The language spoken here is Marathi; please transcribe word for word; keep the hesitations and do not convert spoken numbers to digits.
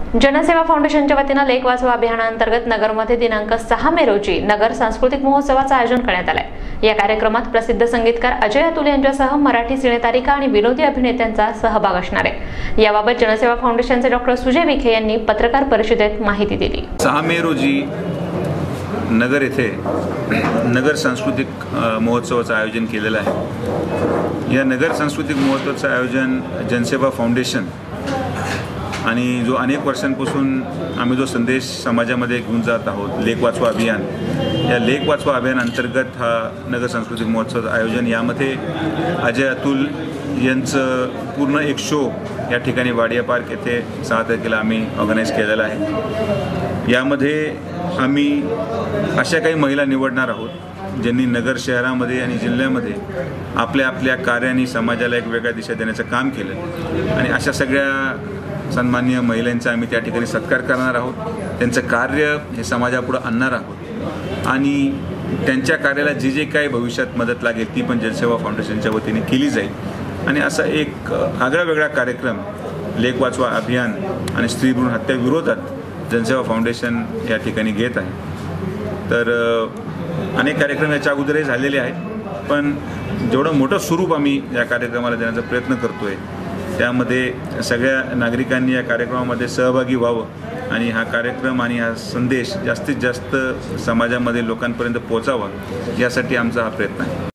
जनसेवा फाउंडेशनच्या वतीने लेख वाचवा अभियानांतर्गत नगरमध्ये दिनांक सहा मे रोजी नगर सांस्कृतिक महोत्सवाचे आयोजन करण्यात आले आहे। या कार्यक्रमात प्रसिद्ध संगीतकार अजय अतुल यांच्यासह मराठी सिनेतारिका आणि विनोदी अभिनेत्यांचा सहभाग असणार आहे। याबाबत जनसेवा फाउंडेशनचे डॉक्टर सुजय विखे यांनी पत्रकार परिषदेत माहिती दिली। सहा मे रोजी नगर येथे नगर सांस्कृतिक महोत्सवाचं आयोजन केलेलं आहे। या नगर सांस्कृतिक महोत्सवाचं आयोजन जनसेवा फाउंडेशन आणि जो अनेक वर्षांपासून आम्ही जो संदेश समाजामध्ये घेऊन जात आहोत लेख वाचवा अभियान, या लेख वाचवा अभियान अंतर्गत हा नगर सांस्कृतिक महोत्सवाचं आयोजन, यामध्ये अजय अतुल यांचं पूर्ण एक शो या ठिकाणी वाडिया पार्क येथे सहा तारखेला आम्ही ऑर्गनाईज केलेला आहे। यामध्ये आम्ही अशा काही महिला निवडणार आहोत ज्यांनी नगर शहरामध्ये आणि जिल्ह्यामध्ये आपल्या आपल्या कार्याने समाजाला एक वेगळ्या दिशा देण्याचं काम केलं आणि अशा सगळ्या सन्माननीय महिलांचा आम्ही त्या ठिकाणी सत्कार करणार आहोत। त्यांचं कार्य हे समाजापुढे आणणार आहोत आणि त्यांच्या कार्याला जे जे काही भविष्यात मदत लागेल ती पण जनसेवा फाउंडेशनच्या वतीने केली जाईल आणि असा एक आगळा वेगळा कार्यक्रम लेख वाचवा अभियान आणि स्त्री भ्रूण हत्या विरोधात जनसेवा फाउंडेशन या ठिकाणी घेत आहे। तर अनेक कार्यक्रम याच्या अगोदरही झालेले आहेत, पण जेवढं मोठं स्वरूप आम्ही या कार्यक्रमाला देण्याचा प्रयत्न करतो आहे त्यामध्ये सगळ्या नागरिकांनी या कार्यक्रमामध्ये सहभागी व्हावं आणि हा कार्यक्रम आणि हा संदेश जास्तीत जास्त समाजामध्ये लोकांपर्यंत पोहोचावा यासाठी आमचा हा प्रयत्न आहे।